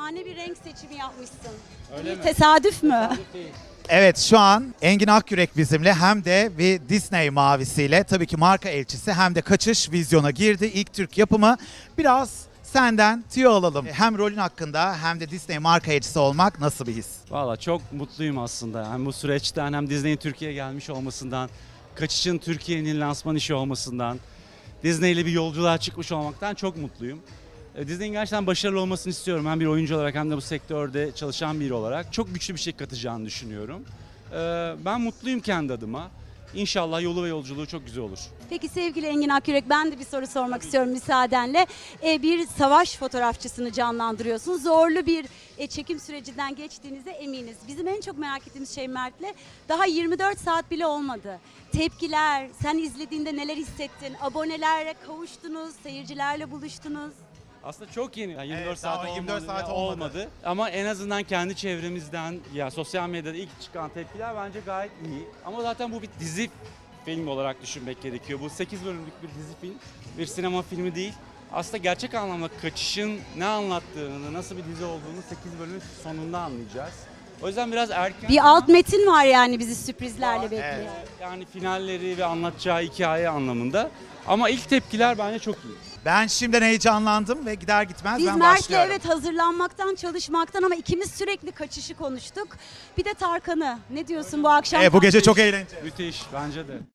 şahane bir renk seçimi yapmışsın. Öyle Bir mi? tesadüf mü? Tesadüf değil. Evet, şu an Engin Akyürek bizimle, hem de bir Disney mavisiyle, tabii ki marka elçisi, hem de Kaçış vizyona girdi. İlk Türk yapımı. Biraz senden tüyo alalım. Hem rolün hakkında hem de Disney marka elçisi olmak nasıl bir his? Valla çok mutluyum aslında. Hem bu süreçten hem Disney'in Türkiye'ye gelmiş olmasından, Kaçış'ın Türkiye'nin lansman işi olmasından, Disney ile bir yolculuğa çıkmış olmaktan çok mutluyum. Disney'in gerçekten başarılı olmasını istiyorum. Hem bir oyuncu olarak hem de bu sektörde çalışan biri olarak. Çok güçlü bir şey katacağını düşünüyorum. Ben mutluyum kendi adıma. İnşallah yolu ve yolculuğu çok güzel olur. Peki sevgili Engin Akyürek, ben de bir soru sormak istiyorum müsaadenle. Bir savaş fotoğrafçısını canlandırıyorsun. Zorlu bir çekim sürecinden geçtiğinize eminiz. Bizim en çok merak ettiğimiz şey Mert'le, daha 24 saat bile olmadı. Tepkiler, sen izlediğinde neler hissettin? Abonelerle kavuştunuz, seyircilerle buluştunuz. Aslında çok yeni. Yani 24 Evet, saat daha olmadı, 24 saat olmadı. Ama en azından kendi çevremizden, ya sosyal medyada ilk çıkan tepkiler bence gayet iyi. Ama zaten bu bir dizi film olarak düşünmek gerekiyor. Bu 8 bölümlük bir dizi film, bir sinema filmi değil. Aslında gerçek anlamda Kaçış'ın ne anlattığını, nasıl bir dizi olduğunu 8 bölümün sonunda anlayacağız. O yüzden biraz erken. Bir alt metin var yani, bizi sürprizlerle bekliyor. Yani finalleri ve anlatacağı hikaye anlamında. Ama ilk tepkiler bence çok iyi. Ben şimdiden heyecanlandım ve gider gitmez Biz ben Mert'le başlıyorum. evet hazırlanmaktan, çalışmaktan, ama ikimiz sürekli Kaçış'ı konuştuk. Bir de Tarkan'ı. Ne diyorsun bu akşam? Bu gece çok eğlenceli. Müthiş bence de.